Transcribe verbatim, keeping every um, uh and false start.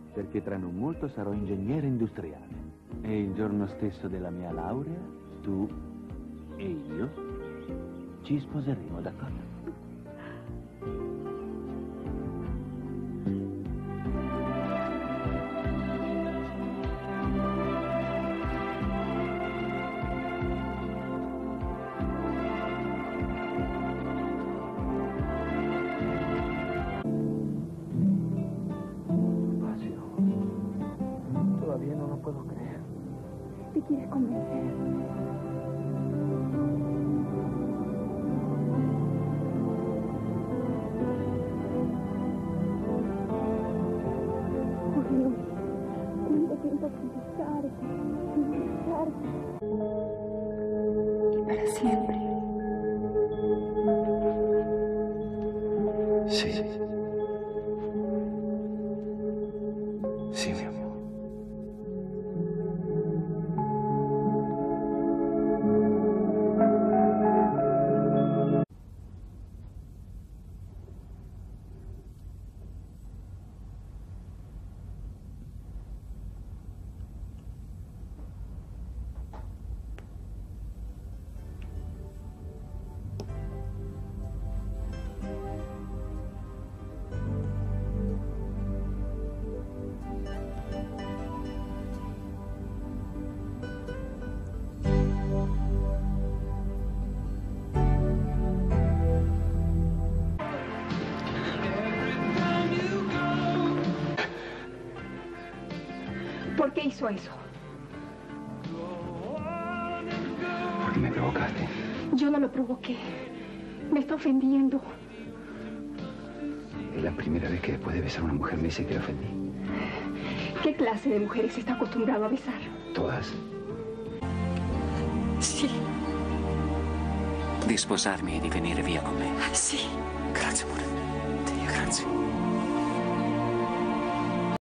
perché tra non molto sarò ingegnere industriale. E il giorno stesso della mia laurea, tu e io ci sposeremo, d'accordo? Todavía no lo puedo creer. Te quieres convencer. Bueno, ¿cuánto tiempo sin besarte, sin besarte? Para siempre. Sí. Sí, mi amor. ¿Por qué hizo eso? Porque me provocaste. Yo no lo provoqué. Me está ofendiendo. Es la primera vez que después de besar a una mujer me dice que la ofendí. ¿Qué clase de mujeres está acostumbrado a besar? Todas. Sì. Di sposarmi e di venire via con me. Sì. Grazie, amore. Dio, grazie.